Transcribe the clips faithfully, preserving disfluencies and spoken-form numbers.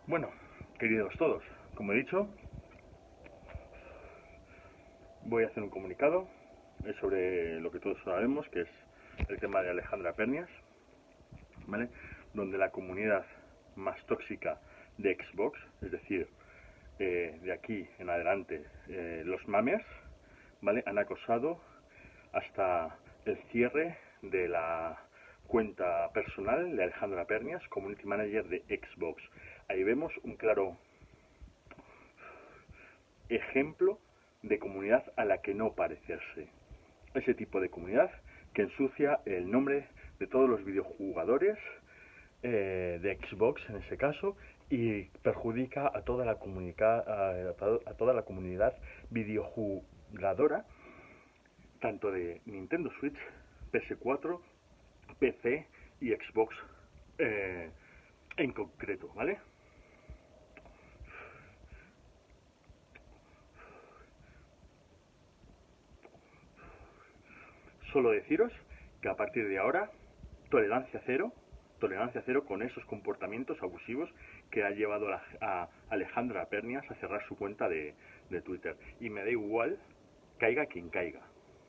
Bueno, queridos todos, como he dicho, voy a hacer un comunicado sobre lo que todos sabemos, que es el tema de Alejandra Pernias, ¿vale? Donde la comunidad más tóxica de Xbox, es decir, eh, de aquí en adelante, eh, los mamers, ¿vale? Han acosado hasta el cierre de la cuenta personal de Alejandra Pernias, Community Manager de Xbox. Ahí vemos un claro ejemplo de comunidad a la que no parecerse. Ese tipo de comunidad que ensucia el nombre de todos los videojugadores eh, de Xbox en ese caso, y perjudica a toda la comunica a, a toda la comunidad videojugadora, tanto de Nintendo Switch, P S cuatro, P C y Xbox eh, en concreto, ¿vale? Solo deciros que a partir de ahora, tolerancia cero, tolerancia cero con esos comportamientos abusivos que ha llevado a, a Alejandra Pernias a cerrar su cuenta de, de Twitter. Y me da igual, caiga quien caiga.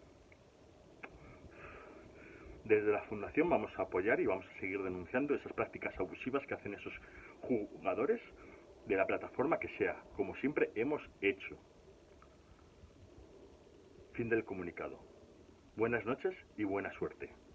Desde la Fundación vamos a apoyar y vamos a seguir denunciando esas prácticas abusivas que hacen esos jugadores de la plataforma que sea, como siempre hemos hecho. Fin del comunicado. Buenas noches y buena suerte.